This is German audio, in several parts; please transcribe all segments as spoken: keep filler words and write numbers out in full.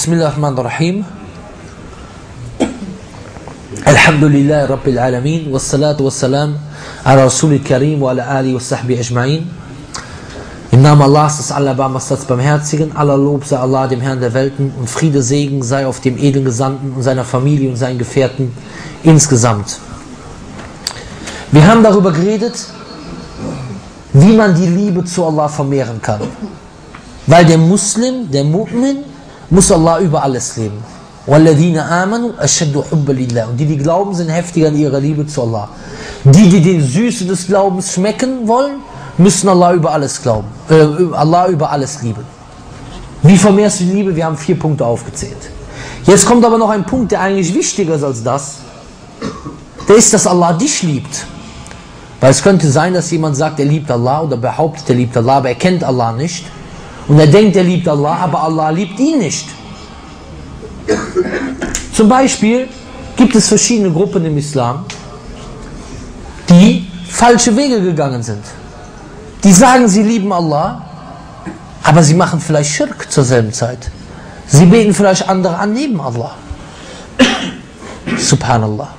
Bismillahirrahmanirrahim. Alhamdulillah Rabbil Alamin. Wassalatu wassalam ala Rasulil Karim wa ala alihi wa sahbihi ajma'in. Im Namen Allahs, des Allerbarmers, Barmherzigen, aller Lob sei Allah, dem Herrn der Welten, und Friede, Segen sei auf dem edlen Gesandten und seiner Familie und seinen Gefährten insgesamt. Wir haben darüber geredet, wie man die Liebe zu Allah vermehren kann. Weil der Muslim, der Mu'min, muss Allah über alles lieben. وَالَّذِينَ آمَنُوا أَشَدُّ حُبًّا لِلَّهِ. Und die, die glauben, sind heftiger in ihrer Liebe zu Allah. Die, die die Süße des Glaubens schmecken wollen, müssen Allah über alles glauben, äh, Allah über alles lieben. Wie vermehrst du die Liebe? Wir haben vier Punkte aufgezählt. Jetzt kommt aber noch ein Punkt, der eigentlich wichtiger ist als das. Der ist, dass Allah dich liebt. Weil es könnte sein, dass jemand sagt, er liebt Allah, oder behauptet, er liebt Allah, aber er kennt Allah nicht. Und er denkt, er liebt Allah, aber Allah liebt ihn nicht. Zum Beispiel gibt es verschiedene Gruppen im Islam, die falsche Wege gegangen sind. Die sagen, sie lieben Allah, aber sie machen vielleicht Schirk zur selben Zeit. Sie beten vielleicht andere an neben Allah. Subhanallah.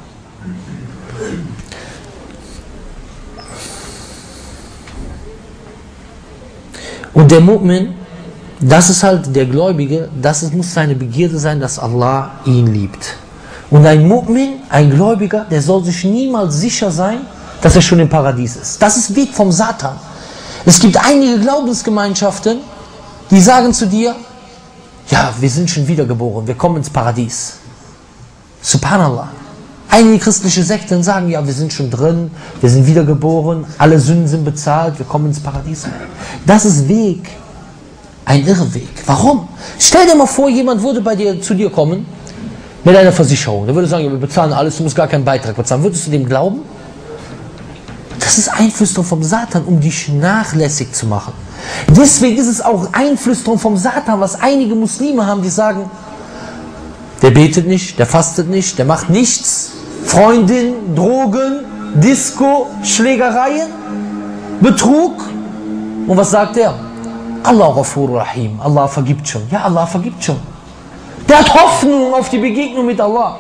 Und der Mu'min, das ist halt der Gläubige, das ist, muss seine Begierde sein, dass Allah ihn liebt. Und ein Mu'min, ein Gläubiger, der soll sich niemals sicher sein, dass er schon im Paradies ist. Das ist Weg vom Satan. Es gibt einige Glaubensgemeinschaften, die sagen zu dir, ja, wir sind schon wiedergeboren, wir kommen ins Paradies. Subhanallah. Einige christliche Sekten sagen, ja, wir sind schon drin, wir sind wiedergeboren, alle Sünden sind bezahlt, wir kommen ins Paradies. Das ist Weg, ein Irrweg. Warum? Stell dir mal vor, jemand würde bei dir, zu dir kommen mit einer Versicherung. Der würde sagen, ja, wir bezahlen alles, du musst gar keinen Beitrag bezahlen. Würdest du dem glauben? Das ist Einflüsterung vom Satan, um dich nachlässig zu machen. Deswegen ist es auch Einflüsterung vom Satan, was einige Muslime haben, die sagen, der betet nicht, der fastet nicht, der macht nichts. Freundin, Drogen, Disco, Schlägereien, Betrug. Und was sagt er? Allah Ghafur Rahim, Allah vergibt schon. Ja, Allah vergibt schon. Der hat Hoffnung auf die Begegnung mit Allah.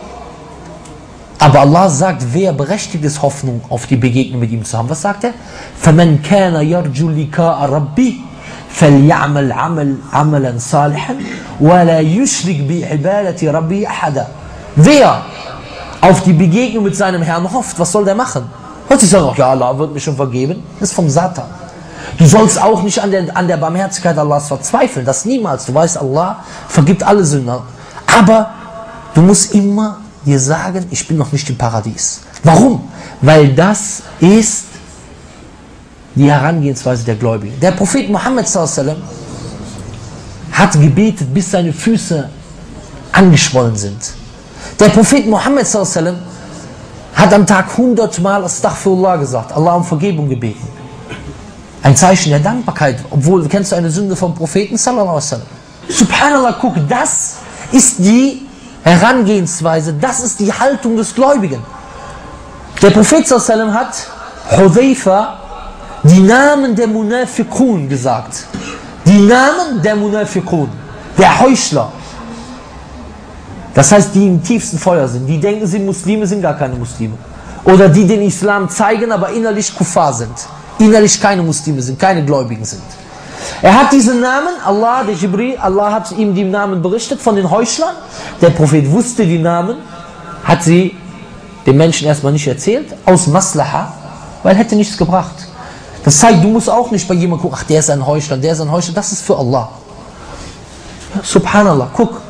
Aber Allah sagt, wer berechtigt ist, Hoffnung auf die Begegnung mit ihm zu haben. Was sagt er? فَمَنْ كَانَ يَرْجُ لِقَاءَ رَبِّهِ فَلْيَعْمَلْ عَمَلًا صَالِحًا وَلَا يُشْرِكْ بِعِبَادَةِ رَبِّهِ أَحَدًا. Wer auf die Begegnung mit seinem Herrn hofft, was soll der machen? Hört sich sagen, ja, Allah wird mir schon vergeben. Das ist vom Satan. Du sollst auch nicht an der, an der Barmherzigkeit Allahs verzweifeln. Das niemals. Du weißt, Allah vergibt alle Sünder. Aber du musst immer dir sagen, ich bin noch nicht im Paradies. Warum? Weil das ist die Herangehensweise der Gläubigen. Der Prophet Muhammad sallallahu alaihi wasallam hat gebetet, bis seine Füße angeschwollen sind. Der Prophet Muhammad sallallahu alaihi wasallam hat am Tag hundert Mal Astaghfirullah gesagt, Allah um Vergebung gebeten. Ein Zeichen der Dankbarkeit, obwohl, kennst du eine Sünde vom Propheten sallallahu alaihi wasallam? Subhanallah, guck, das ist die Herangehensweise, das ist die Haltung des Gläubigen. Der Prophet sallallahu alaihi wasallam hat Hudhaifa die Namen der Munafiqun gesagt. Die Namen der Munafiqun, der Heuchler. Das heißt, die im tiefsten Feuer sind. Die denken, sie Muslime, sind gar keine Muslime. Oder die den Islam zeigen, aber innerlich Kuffar sind. Innerlich keine Muslime sind, keine Gläubigen sind. Er hat diese Namen, Allah, der Jibril, Allah hat ihm die Namen berichtet von den Heuchlern. Der Prophet wusste die Namen, hat sie den Menschen erstmal nicht erzählt, aus Maslaha, weil hätte nichts gebracht. Das zeigt, du musst auch nicht bei jemandem gucken, ach, der ist ein Heuchler, der ist ein Heuchler, das ist für Allah. Subhanallah, guck.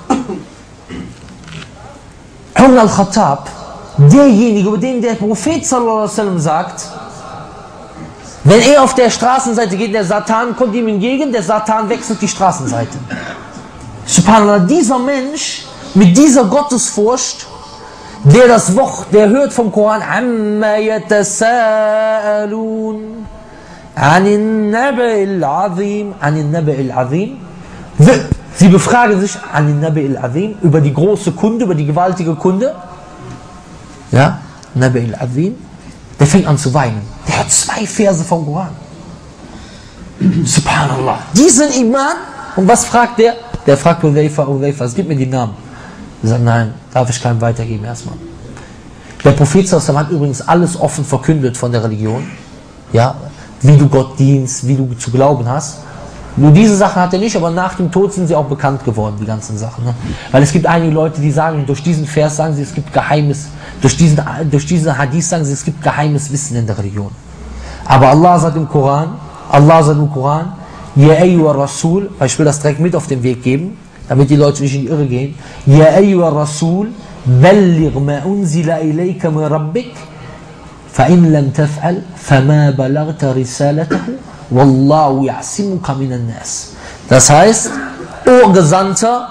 Umar al-Khattab, derjenige, über den der Prophet sallallahu alaihi wasallam sagt, wenn er auf der Straßenseite geht, der Satan kommt ihm entgegen, der Satan wechselt die Straßenseite. Subhanallah, dieser Mensch mit dieser Gottesfurcht, der das Wort, der hört vom Koran, Amma yatasaalun anin naba'il azim, anin naba'il azim. Sie befragen sich anin naba'il azim über die große Kunde, über die gewaltige Kunde. Ja, naba'il azim. Der fängt an zu weinen. Der hat zwei Verse vom Koran. Subhanallah. Diesen Iman, und was fragt der? der fragt Hudhayfa, Hudhayfa, gib mir die Namen. Er sagt, nein, darf ich keinem weitergeben erstmal. Der Prophet hat übrigens alles offen verkündet von der Religion. Ja, wie du Gott dienst, wie du zu glauben hast. Nur diese Sachen hat er nicht, aber nach dem Tod sind sie auch bekannt geworden, die ganzen Sachen. Ne? Weil es gibt einige Leute, die sagen, durch diesen Vers sagen sie, es gibt geheimes, durch diesen, durch diesen Hadith sagen sie, es gibt geheimes Wissen in der Religion. Aber Allah sagt im Koran, Allah sagt im Koran, Ya ayyuha Rasul, weil ich will das direkt mit auf den Weg geben, damit die Leute nicht in die Irre gehen. Ya ayyuha Rasul, balligh ma unzila ilayka min rabbik, fa in lam taf'al, fama balaghta risalatahu, wallahu ya'simuka minan nas. Das heißt, o Gesandter,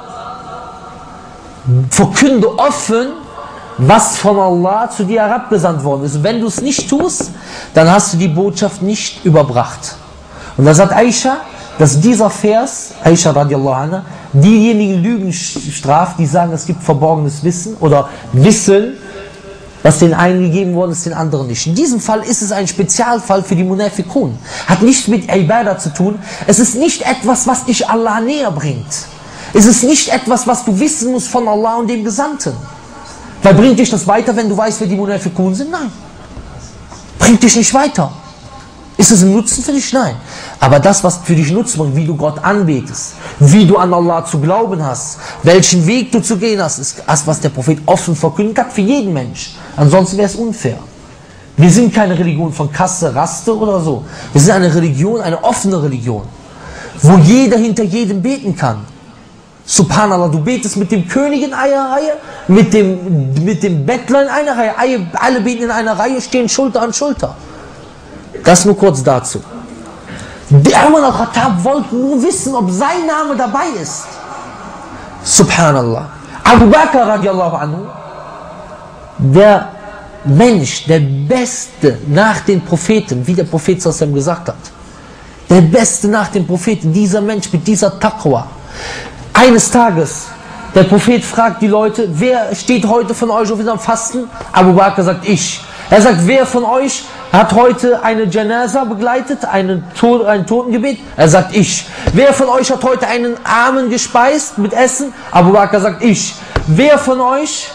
verkünde offen, was von Allah zu dir herabgesandt worden ist. Und wenn du es nicht tust, dann hast du die Botschaft nicht überbracht. Und da sagt Aisha, dass dieser Vers, Aisha radiallahu anha, diejenigen Lügen straft, die sagen, es gibt verborgenes Wissen oder Wissen, was den einen gegeben worden ist, den anderen nicht. In diesem Fall ist es ein Spezialfall für die Munafiqun. Hat nichts mit Ibadah zu tun. Es ist nicht etwas, was dich Allah näher bringt. Es ist nicht etwas, was du wissen musst von Allah und dem Gesandten. Weil bringt dich das weiter, wenn du weißt, wer die Munafiqun sind? Nein. Bringt dich nicht weiter. Ist es ein Nutzen für dich? Nein. Aber das, was für dich Nutzen bringt, wie du Gott anbetest, wie du an Allah zu glauben hast, welchen Weg du zu gehen hast, ist das, was der Prophet offen verkündet hat für jeden Mensch. Ansonsten wäre es unfair. Wir sind keine Religion von Kasse, Raste oder so. Wir sind eine Religion, eine offene Religion, wo jeder hinter jedem beten kann. Subhanallah, du betest mit dem König in einer Reihe, mit dem, mit dem Bettler in einer Reihe, alle beten in einer Reihe, stehen Schulter an Schulter. Das nur kurz dazu. Der Umar al-Khattab wollte nur wissen, ob sein Name dabei ist. Subhanallah. Abu Bakr radiallahu anhu, der Mensch, der Beste nach den Propheten, wie der Prophet sallallahu gesagt hat, der Beste nach den Propheten, dieser Mensch mit dieser Taqwa. Eines Tages, der Prophet fragt die Leute, wer steht heute von euch auf unserem Fasten? Abu Bakr sagt, ich. Er sagt, wer von euch hat heute eine Janaza begleitet, einen Tod, ein Totengebet? Er sagt, ich. Wer von euch hat heute einen Armen gespeist mit Essen? Abu Bakr sagt, ich. Wer von euch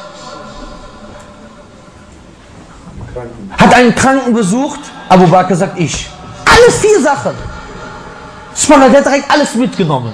hat einen Kranken besucht? Abu Bakr sagt, ich. Alle vier Sachen. Spannend, der hat direkt alles mitgenommen.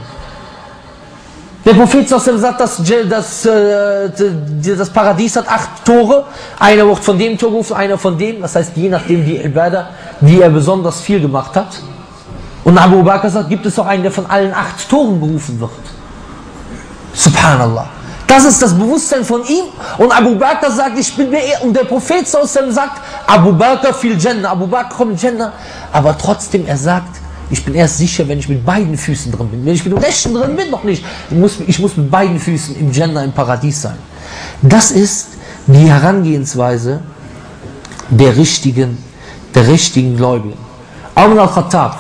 Der Prophet sagt, dass das, das Paradies hat acht Tore. Einer wird von dem Tor gerufen, einer von dem. Das heißt, je nachdem die Ibadah, die er besonders viel gemacht hat. Und Abu Bakr sagt, gibt es auch einen, der von allen acht Toren berufen wird. Subhanallah. Das ist das Bewusstsein von ihm. Und Abu Bakr sagt, ich bin mir eher. Und der Prophet sagt, Abu Bakr fil Jannah. Abu Bakr kommt in Jannah. Aber trotzdem, er sagt, ich bin erst sicher, wenn ich mit beiden Füßen drin bin. Wenn ich mit dem rechten drin bin, noch nicht. Ich muss, ich muss mit beiden Füßen im Jannah, im Paradies sein. Das ist die Herangehensweise der richtigen, der richtigen Gläubigen. Umar al-Khattab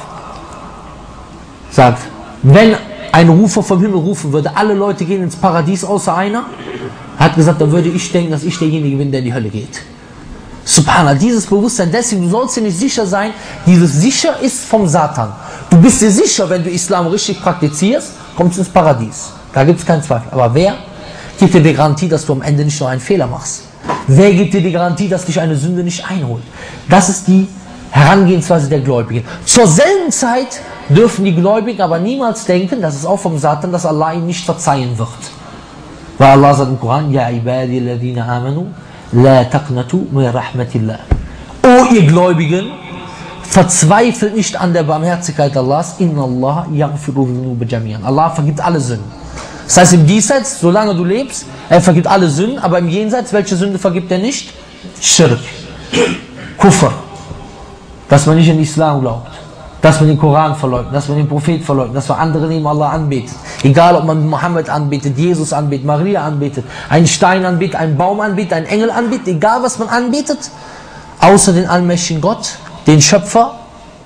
sagt, wenn ein Rufer vom Himmel rufen würde, alle Leute gehen ins Paradies außer einer, hat gesagt, dann würde ich denken, dass ich derjenige bin, der in die Hölle geht. Subhanallah, dieses Bewusstsein, deswegen, du sollst dir nicht sicher sein, dieses Sicher ist vom Satan. Du bist dir sicher, wenn du Islam richtig praktizierst, kommst du ins Paradies. Da gibt es keinen Zweifel. Aber wer gibt dir die Garantie, dass du am Ende nicht nur einen Fehler machst? Wer gibt dir die Garantie, dass dich eine Sünde nicht einholt? Das ist die Herangehensweise der Gläubigen. Zur selben Zeit dürfen die Gläubigen aber niemals denken, das ist auch vom Satan, dass Allah ihnen nicht verzeihen wird. Weil Allah sagt im Koran, Ja ibadi alladhina amanu, La taqnatu min rahmatillah. O ihr Gläubigen, verzweifelt nicht an der Barmherzigkeit Allahs. Inna Allah yaghfiru dhunuba jami'an. Allah vergibt alle Sünden. Das heißt, im Diesseits, solange du lebst, er vergibt alle Sünden, aber im Jenseits, welche Sünde vergibt er nicht? Schirk, Kufr, dass man nicht in Islam glaubt, dass man den Koran verleugnet, dass man den Prophet verleugnet, dass man andere neben Allah anbetet. Egal, ob man Mohammed anbetet, Jesus anbetet, Maria anbetet, einen Stein anbetet, einen Baum anbetet, einen Engel anbetet, egal was man anbetet, außer den allmächtigen Gott, den Schöpfer.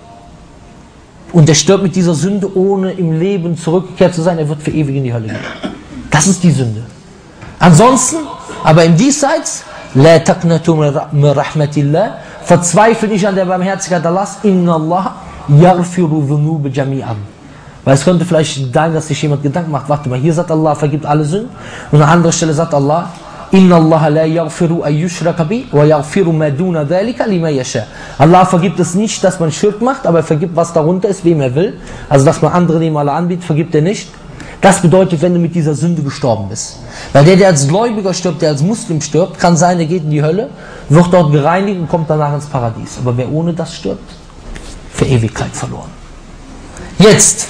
Und er stirbt mit dieser Sünde, ohne im Leben zurückgekehrt zu sein, er wird für ewig in die Hölle gehen. Das ist die Sünde. Ansonsten, aber im Diesseits, La taqnatu min rahmatillah, verzweifelt nicht an der Barmherzigkeit Allahs, Inna Allah yaghfiru dhunuba jami'an. Weil es könnte vielleicht sein, dass sich jemand Gedanken macht, warte mal, hier sagt Allah, vergibt alle Sünden. Und an anderer Stelle sagt Allah, Inna Allah la yaghfiru an yushraka bi wa yaghfiru ma duna dhalika liman yasha. Allah vergibt es nicht, dass man Schirk macht, aber er vergibt, was darunter ist, wem er will. Also, dass man andere neben Allah anbietet, vergibt er nicht. Das bedeutet, wenn du mit dieser Sünde gestorben bist. Weil der, der als Gläubiger stirbt, der als Muslim stirbt, kann sein, er geht in die Hölle, wird dort gereinigt und kommt danach ins Paradies. Aber wer ohne das stirbt, für Ewigkeit verloren. Jetzt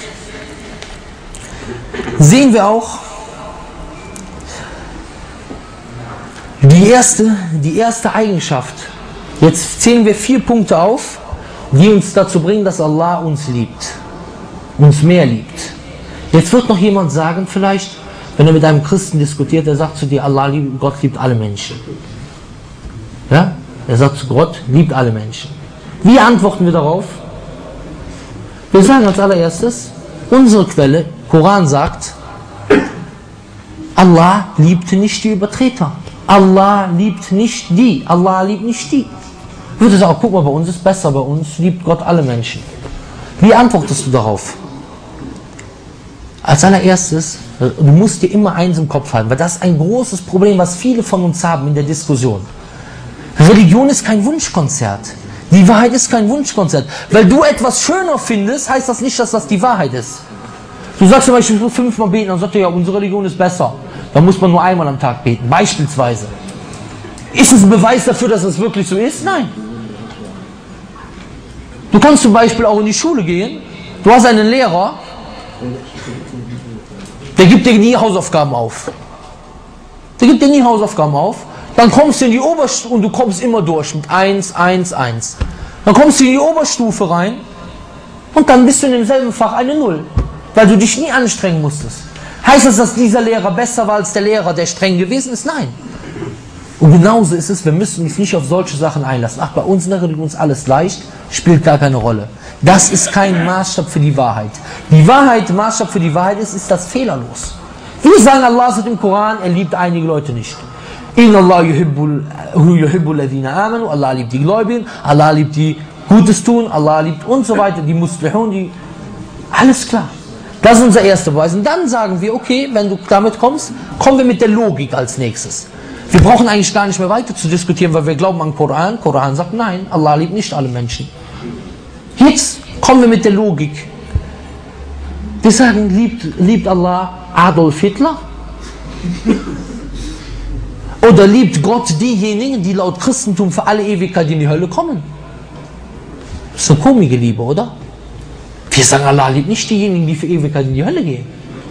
sehen wir auch die erste, die erste Eigenschaft. Jetzt zählen wir vier Punkte auf, die uns dazu bringen, dass Allah uns liebt. Uns mehr liebt. Jetzt wird noch jemand sagen, vielleicht, wenn er mit einem Christen diskutiert, der sagt zu dir, Allah liebt, Gott liebt alle Menschen. Ja? Er sagt zu Gott, liebt alle Menschen. Wie antworten wir darauf? Wir sagen als allererstes, unsere Quelle, Koran sagt, Allah liebt nicht die Übertreter. Allah liebt nicht die. Allah liebt nicht die. Ich würde sagen, guck mal, bei uns ist besser, bei uns liebt Gott alle Menschen. Wie antwortest du darauf? Als allererstes, du musst dir immer eins im Kopf halten, weil das ist ein großes Problem, was viele von uns haben in der Diskussion. Religion ist kein Wunschkonzert. Die Wahrheit ist kein Wunschkonzert. Weil du etwas schöner findest, heißt das nicht, dass das die Wahrheit ist. Du sagst zum Beispiel, ich muss fünfmal beten, dann sagt er, ja, unsere Religion ist besser. Da muss man nur einmal am Tag beten, beispielsweise. Ist es ein Beweis dafür, dass es wirklich so ist? Nein. Du kannst zum Beispiel auch in die Schule gehen, du hast einen Lehrer, der gibt dir nie Hausaufgaben auf. Der gibt dir nie Hausaufgaben auf. Dann kommst du in die Oberstufe und du kommst immer durch mit eins, eins, eins. Dann kommst du in die Oberstufe rein und dann bist du in demselben Fach eine Null, weil du dich nie anstrengen musstest. Heißt das, dass dieser Lehrer besser war als der Lehrer, der streng gewesen ist? Nein. Und genauso ist es, wir müssen uns nicht auf solche Sachen einlassen. Ach, bei uns in der Religion ist alles leicht, spielt gar keine Rolle. Das ist kein Maßstab für die Wahrheit. Die Wahrheit, Maßstab für die Wahrheit ist, ist das fehlerlos. Wir sagen, Allah sagt im Koran, er liebt einige Leute nicht. Inna Allah yuhibbul ladina amanu, Allah liebt die Gläubigen, Allah liebt die Gutes tun, Allah liebt und so weiter, die Muslihun, die... Alles klar. Das ist unser erster Beweis. Und dann sagen wir, okay, wenn du damit kommst, kommen wir mit der Logik als nächstes. Wir brauchen eigentlich gar nicht mehr weiter zu diskutieren, weil wir glauben an Koran. Koran sagt, nein, Allah liebt nicht alle Menschen. Jetzt kommen wir mit der Logik. Wir sagen, liebt, liebt Allah Adolf Hitler? Oder liebt Gott diejenigen, die laut Christentum für alle Ewigkeit in die Hölle kommen? Das ist eine komische Liebe, oder? Wir sagen, Allah liebt nicht diejenigen, die für Ewigkeit in die Hölle gehen.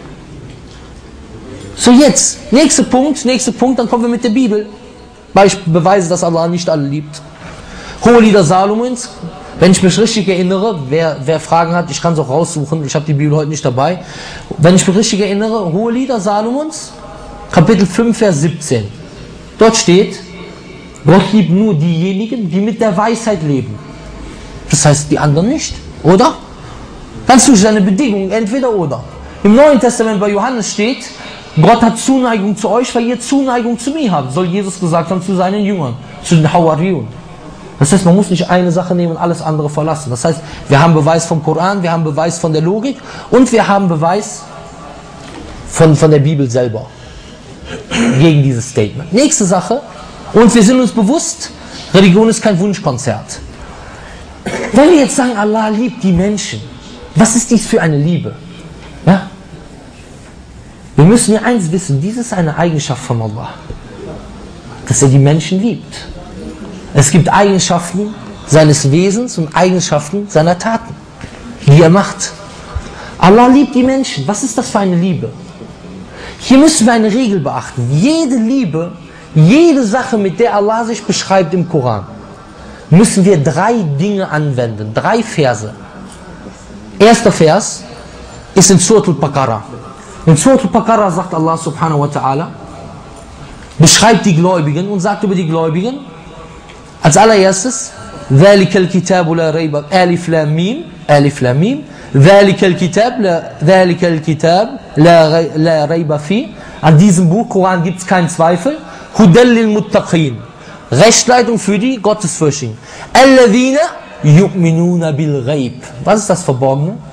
So jetzt, nächster Punkt, nächster Punkt, dann kommen wir mit der Bibel. Beispiel, Beweise, dass Allah nicht alle liebt. Hohe Lieder Salomons, wenn ich mich richtig erinnere, wer, wer Fragen hat, ich kann es auch raussuchen, ich habe die Bibel heute nicht dabei. Wenn ich mich richtig erinnere, Hohe Lieder Salomons, Kapitel fünf, Vers siebzehn. Dort steht, Gott liebt nur diejenigen, die mit der Weisheit leben. Das heißt, die anderen nicht, oder? Kannst du eine Bedingung, entweder oder. Im Neuen Testament bei Johannes steht, Gott hat Zuneigung zu euch, weil ihr Zuneigung zu mir habt, soll Jesus gesagt haben zu seinen Jüngern, zu den Hawariyun. Das heißt, man muss nicht eine Sache nehmen und alles andere verlassen. Das heißt, wir haben Beweis vom Koran, wir haben Beweis von der Logik und wir haben Beweis von, von der Bibel selber gegen dieses Statement. Nächste Sache, und wir sind uns bewusst, Religion ist kein Wunschkonzert. Wenn wir jetzt sagen, Allah liebt die Menschen, was ist dies für eine Liebe? Ja? Wir müssen ja eins wissen, dies ist eine Eigenschaft von Allah, dass er die Menschen liebt. Es gibt Eigenschaften seines Wesens und Eigenschaften seiner Taten, die er macht. Allah liebt die Menschen. Was ist das für eine Liebe? Hier müssen wir eine Regel beachten. Jede Liebe, jede Sache, mit der Allah sich beschreibt im Koran, müssen wir drei Dinge anwenden, drei Verse. Erster Vers ist in Surat al-Baqarah. In Surat al-Baqarah sagt Allah subhanahu wa ta'ala, beschreibt die Gläubigen und sagt über die Gläubigen, als allererstes, ذَلِكَ الْكِتَابُ لَا رَيْبَ أَلِفْ لَامْ مِيم أَلِفْ لَامْ مِيم ذَلِكَ الْكِتَابُ ذَلِكَ الْكِتَابُ لَا رَيْبَ فِيهِ. An diesem Buch, Koran, gibt es keinen Zweifel. هُدًى لِلْمُتَّقِينَ. Rechtleitung für die Gottesfürchtigen. الَّذِينَ يُؤْمِنُونَ بِالْغَيْبِ. Was ist das Verborgene?